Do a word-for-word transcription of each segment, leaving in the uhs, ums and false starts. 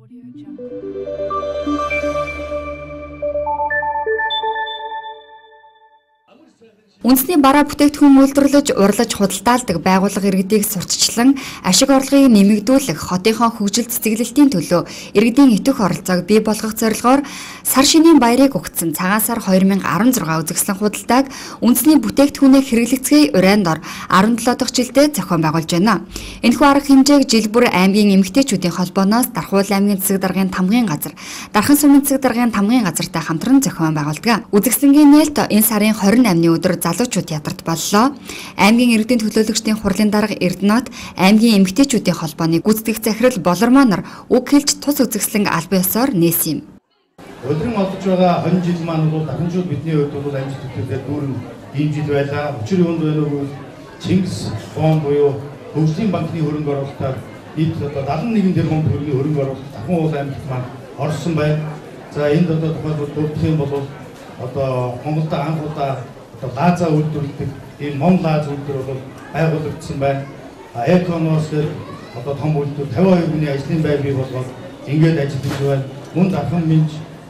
Үндэсний бараа бүтээгдэхүүн үйлдвэрлэж, урлаж, худалдаалдаг байгууллага иргэдийг сурталчлан ашиг орлогыг нэмэгдүүлэх, хотынхоо хөгжил цэцэглэлтийн төлөө иргэдийн итэх оролцоог бий болгох зорилгоор сар шинийн баярыг өгсөн цагаан сар хоёр мянга арван зургаан үзэсгэлэн худалдааг үндэсний бүтээгдэхүүнээ хэрэглэгцгээе урайнд ор арван долоо дахь жилдээ зохион байгуулж байна. Энэхүү арга хэмжээг жил бүр аймгийн эмэгтэйчүүдийн холбооноос Дархуул аймгийн цэцэг даргын тамгын газар, Дархан сумын цэцэг даргын тамгын газартай хамтран зохион байгуулдаг. Үзэсгэлэнгийн нээлт энэ сарын хорин наймны өдөр залуучууд ядарт боллоо. Аймгийн иргэдийн төлөөлөгчдийн хурлын дарга Эрдэнэт аймгийн эмэгтэйчүүдийн холбооны гүйцэтгэх захирал Болормоо нар үг хэлж тус үзэсгэлэн аль биесээр нээсэн юм. Өдрөн олж байгаа хонь жил маань бол дахинжууд бидний хувьд бол амжилт төлөвлөлт дүүрэн ийм жил байлаа. Учир юунд байна вэ? Чингис хаан буюу Хөгжлийн банкны хөрөнгө оруулалтаар нийт одоо дадлан нэгэн тэрбум төгрөгийн хөрөнгө оруулалт Дахин уул аймагт маань орсон байна. За энд одоо тухайлбал дурдах юм бол одоо Монголд анх удаа одоо лаза үйлдвэрлэдэг ийм Мон лаз үйлдвэр бол байгуулагдсан байна. Эконоос дээр одоо том үйлдвэр тавин хоёр хүний ажлын байр бий болгоод ингээд ажиллаж байна. Мөн Дархан минж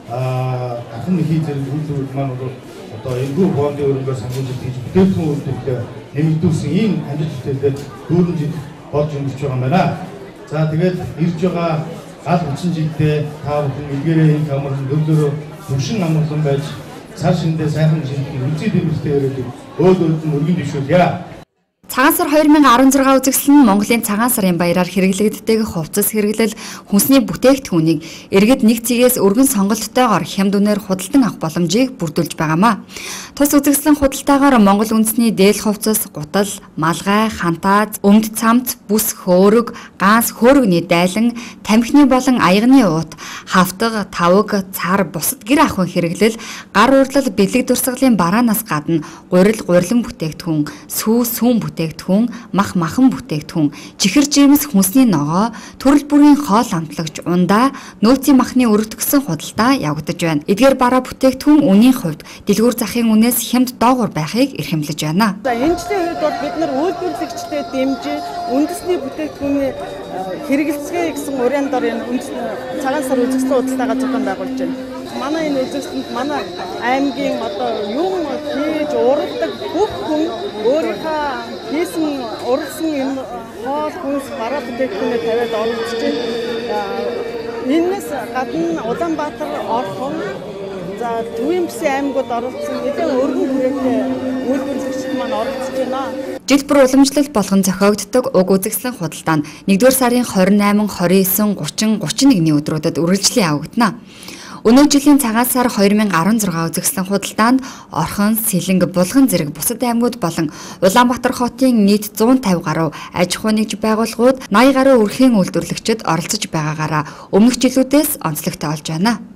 Дархан нэхий зэрэг үйлдвэр маань бол одоо энэхүү фондын өрөнгөөр санхүүжилт хийж бүтээгдэхүүн үйлдвэрлэлээ нэмэгдүүлсэн ийм амжилт төлөвлөлт дөрвөн жил болж өнгөрч байгаа юм байна. За тэгээд ирж байгаа гал хүчин жилдээ та бүхэн илгээрээ энэ камерын төвлөрөө төвшин амгалан байж цааш шиндээ сайхан шинжлэх үзий дэмжлэгтэй өрөөдөг өөд өөд нь өргөн дэвшүүлье. Цагаан сар хоёр мянга арван зургаан үзэсгэлэн нь Монголын цагаан сарын баяраар хэрэглэгддэг хувцас хэрэглэл хүнсний бүтээгдэхүүнийг иргэд нэг цэгээс өргөн сонголттойгоор хямд үнээр худалдан авах боломжийг бүрдүүлж байгаамаа. Тус үзэсгэлэн худалдаагаар Монгол үндэсний дээл хувцас, гутал, малгай, хантааз, өмд цамц, бүс хөөрөг, ганс хөөрөгний дайлан, тамхины болон аягны уут, хавтаг, тавг, цар, бусад гэр ахуйн хэрэглэл, гар урлал, бэлэг дурсгалын бараанаас гадна гурил, гурилан бүтээгдэхүүн, сүү, сүүн бүтээгдэхүүн, мах махан бүтээгдэхүүн, чихэр жимс хүнсний ногоо, төрөл бүрийн хоол амтлагч, ундаа, нөөцийн махны өргөдгсөн худалдаа явагдаж байна. Эдгээр бараа бүтээгдэхүүн үнийн хувьд дэлгүүр захын үнээс хямд доогуур байхыг эрхэмлэж байна. За энэ жилийн хувьд бол бид нар үйлдвэрлэгчдэд дэмжиж үндэсний бүтээгдэхүүний хэрэгэлцгээе гэсэн уран дор энэ цагаан сар үзэсгэлэн худалдаагаа зохион байгуулж байна. Манай энэ үзэсгэлэнд манай аймгийн одоо юм хийж уралдаг бүх хүн өөрийнхөө хийсэн уралсан энэ хоол хүнс бараа бүтээгдэхүүнээ тавиад оролцож байна. Энэс гадна Улаанбаатар, Орхон, за Төвийн аймагуд оролцсон нэгэн өргөн хүрээтэй үйлдвэрлэгчид маань оролцож байна. Жил бүр уламжлалт болгон зохиогддог уг үзэсгэлэн худалдаа нь нэгдүгээр сарын хорин найман, хорин эсен, гучин, гучин нэгний өдрүүдэд үргэлжлэн явагдана. Өнөө жилийн цагаан сар хоёр мянга арван зургаан үзэсгэлэн худалдаанд Орхон, Сэлэнг, Булган зэрэг бусад аймагуд болон Улаанбаатар хотын нийт зуун тавь гаруй аж ахуй нэгж байгууллагууд наян гаруй өрхийн үйлдвэрлэгчид оролцож байгаагаараа өмнөх жилүүдээс онцлогтой болж байна.